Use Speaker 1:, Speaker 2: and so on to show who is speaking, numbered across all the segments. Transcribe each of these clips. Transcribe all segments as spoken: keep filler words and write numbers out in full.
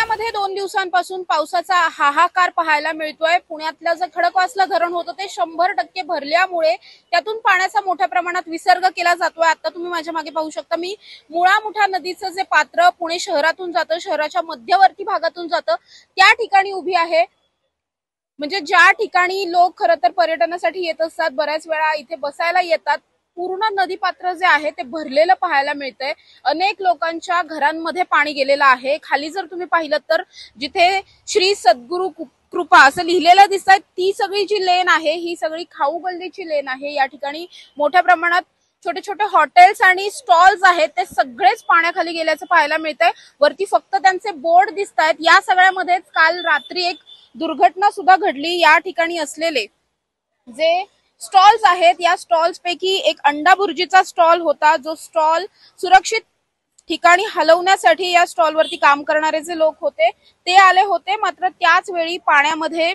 Speaker 1: पुण्यामध्ये दोन दिवसांपासून पावसाचा हाहाकार पाहायला मिळतोय। पुण्यातलं जे खडकवासला धरण होतं ते शंभर टक्के भरल्यामुळे त्यातून पाण्याचा मोठ्या प्रमाणात विसर्ग केला जातोय। आता तुम्ही माझ्या मागे पाहू शकता, मी मुळा मुठा नदीचं जे पात्र पुणे शहरातून जातं, शहराच्या मध्यवर्ती भागातून जातं, त्या ठिकाणी उभी आहे। म्हणजे ज्या ठिकाणी लोक खरं तर पर्यटनासाठी येत असतात, बऱ्याच वेळा इथे बसायला येतात, पूर्ण नदी पात्र जे आहे ते भरलेलं पाहायला मिळतंय। अनेक लोकांच्या घरांमध्ये पाणी गेलेलं आहे। खाली जर तुम्ही पाहिलं तर जिथे श्री सद्गुरू कृपा असं लिहिलेलं दिसतंय, ती सगळी जी लेन आहे ही सगळी खाऊ गल्लीची लेन आहे। या ठिकाणी मोठ्या प्रमाणात छोटे छोटे हॉटेल्स आणि स्टॉल्स आहेत, ते सगळेच पाण्याखाली गेल्याचं पाहायला मिळतंय। वरती फक्त त्यांचे बोर्ड दिसतायत। या सगळ्यामध्येच काल रात्री एक दुर्घटना सुद्धा घडली। या ठिकाणी असलेले जे स्टॉल्स आहेत, या स्टॉल्स पैकी एक अंडा भुर्जीचा स्टॉल होता, जो स्टॉल सुरक्षित ठिकाणी हलवण्यासाठी या स्टॉल वरती काम करणारे जे लोक होते ते आले होते। मात्र त्याच वेळी पाण्यामध्ये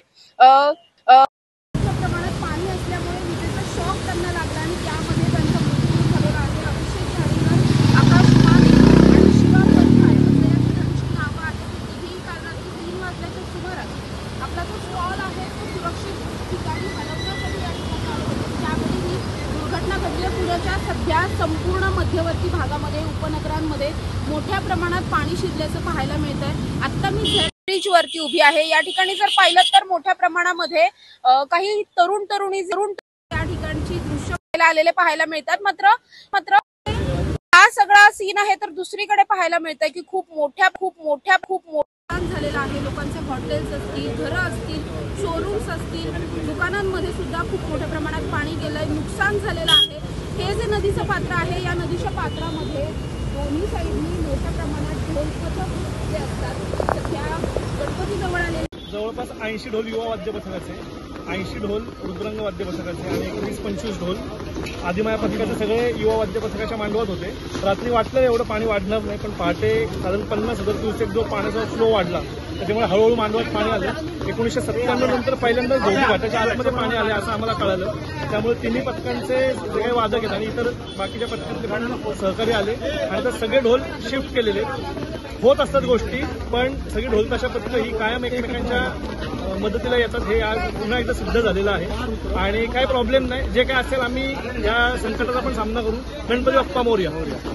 Speaker 1: प्रमाणात पाणी असल्यामुळे विजेचा शॉक त्यांना लागला आणि त्यामध्ये त्यांचा मृत्यू झालेला आहे। अभिषेक झाडीकर, आकाश माने आणि शिवा पंथाय असं या ठिकाणची नावं आहेत। तिघेही काल रात्री तीन वाजल्याच्या सुमारास आपला जो स्टॉल आहे तो सुरक्षित ठिकाणी हलवण्यासाठी या ठिकाणी आले होते। त्यावेळी ही दुर्घटना घडली। पुण्याच्या सध्या संपूर्ण मध्यवर्ती भागामध्ये, उपनगरांमध्ये मोठ्या प्रमाणात पाणी शिरल्याचं पाहायला मिळतंय। आता मी झेड ब्रिज वरती उभी आहे। या ठिकाणी जर पाहिलं तर मोठ्या प्रमाणामध्ये काही तरुण तरुणी तरुण या ठिकाणची दृश्य आलेले पाहायला मिळतात। मात्र मात्र हा सगळा सीन आहे तर दुसरीकडे पाहायला मिळतंय की खूप मोठ्या खूप मोठ्या खूप नुकसान झालेलं आहे। लोकांचे हॉटेल्स असतील, घरं असतील, शोरूम्स असतील, दुकानांमध्ये सुद्धा खूप मोठ्या प्रमाणात पाणी गेलंय, नुकसान झालेलं आहे। हे जे नदीचं पात्र आहे, या नदीच्या पात्रामध्ये दोन्ही साईडनी मोठ्या प्रमाणात ढोल पथक जे असतात, सध्या गणपती जवळ आले
Speaker 2: जवळपास ऐंशी ढोल युवा वाद्य पथकाचे, ऐंशी ढोल रुद्रांग वाद्य पथकाचे आणि एक वीस पंचवीस ढोल आदिमाया पथकाचे सगळे युवा वाद्य पथकाच्या मांडवात होते। रात्री वाटलं एवढं पाणी वाढणार नाही, पण पहाटे साधारण पन्नास हजार क्युसेक जो पाण्याचा फ्लो वाढला, त्याच्यामुळे हळूहळू मांडवात पाणी आलं। एकोणीसशे सत्त्याण्णव नंतर पहिल्यांदा धोबी घाटाच्या आतमध्ये पाणी आले असं आम्हाला कळालं। त्यामुळे तिन्ही पथकांचे जे काही वादक आहेत आणि इतर बाकीच्या पथकांचे पण सहकारी आले आणि तर सगळे ढोल शिफ्ट केलेले होत असतात गोष्टी, पण सगळी ढोल ताशा पथकं ही कायम एकमेकांच्या मदतीला येतात, हे आज पुन्हा एकदा सिद्ध झालेलं आहे। आणि काही प्रॉब्लेम नाही, जे काय असेल आम्ही या संकटाचा पण सामना करू। गणपती बाप्पा मोरया।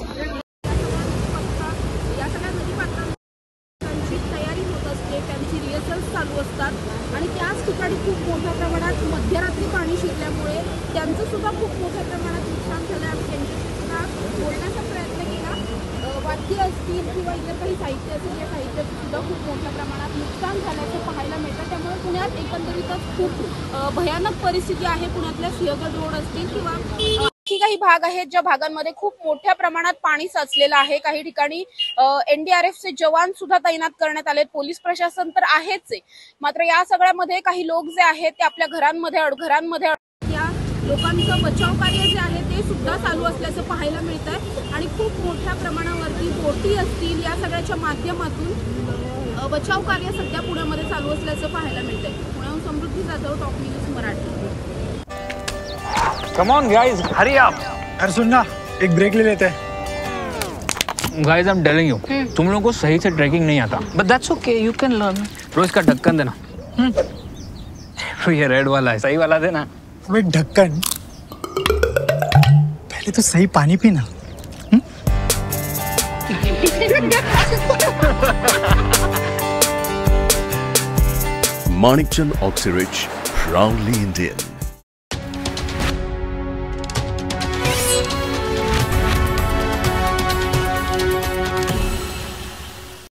Speaker 1: या सगळ्या नदी पात्रांची तयारी होत असते, त्यांची रिहर्सल्स चालू असतात आणि त्याच ठिकाणी खूप मोठ्या प्रमाणात मध्यरात्री पाणी शिरल्यामुळे त्यांचं सुद्धा खूप मोठ्या प्रमाणात नुकसान झालं। आम्ही त्यांच्याशी सुद्धा बोलण्याचा प्रयत्न केला। वाद्य असतील किंवा इतर काही साहित्य असेल, या साहित्याचं सुद्धा खूप मोठ्या प्रमाणात नुकसान झाल्याचं पाहायला मिळतं। त्यामुळे पुण्यात एकंदरीतच खूप भयानक परिस्थिती आहे। पुण्यातल्या सिंहगड रोड असतील किंवा आणखी काही भाग आहेत ज्या भागांमध्ये खूप मोठ्या प्रमाणात पाणी साचलेलं आहे। काही ठिकाणी एनडीआरएफचे जवान सुद्धा तैनात करण्यात आले, पोलीस प्रशासन तर आहेच आहे। मात्र या सगळ्यामध्ये काही लोक जे आहेत ते आपल्या घरांमध्ये घरांमध्ये या लोकांचं बचाव कार्य जे आहे ते सुद्धा चालू असल्याचं पाहायला मिळतंय आणि खूप मोठ्या प्रमाणावरती बोटी असतील, या सगळ्याच्या माध्यमातून बचाव कार्य सध्या पुण्यामध्ये चालू असल्याचं पाहायला मिळतंय। पुण्याहून Samruddhi Jadhav, top news Marathi.
Speaker 3: Come on guys, hurry up.
Speaker 4: अरे सुन ना, एक ब्रेक ले लेते हैं।
Speaker 3: Guys, I'm telling you, तुम लोगों को सही से ट्रैकिंग नहीं आता। But that's okay, you can learn. रोज का ढक्कन देना। ये रेड वाला है, सही वाला देना।
Speaker 4: अबे ढक्कन, पहले तो सही पानी पीना।
Speaker 5: Manikchand Oxyrich, proudly Indian.